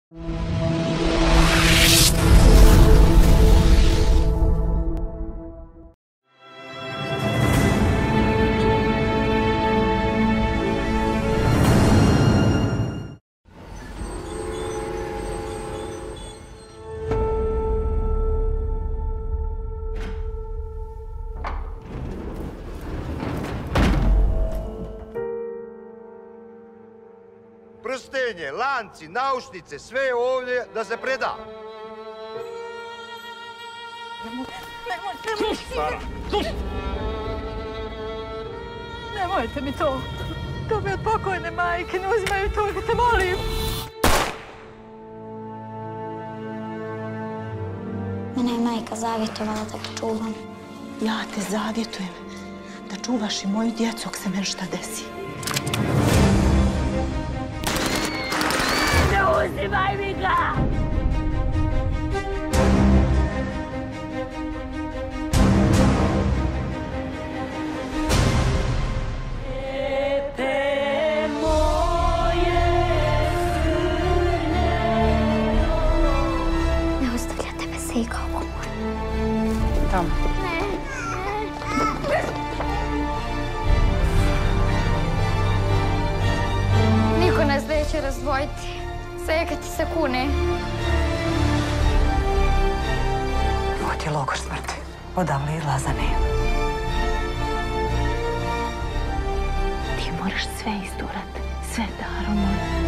Prstenje, lanci, naušnice, sve je ovdje da se preda. Nemoj, Sara, nemojte mi to. To mi od pokojne majke, ne uzimaju to, te molim. Mene je majka zavjetovala da ga čuvam. Ja te zavjetujem da čuvaš i moju djecu ako se meni šta desi. Ne uzimaj mi ga! Ne ostavlja tebe se i kao umor. Tamo. Niko nas neće razdvojiti. Sve kad ti se kune. Ovo ti je logor smrti. Odavle izlaza nema. Ti moraš sve izdurat. Sve, Daro moja.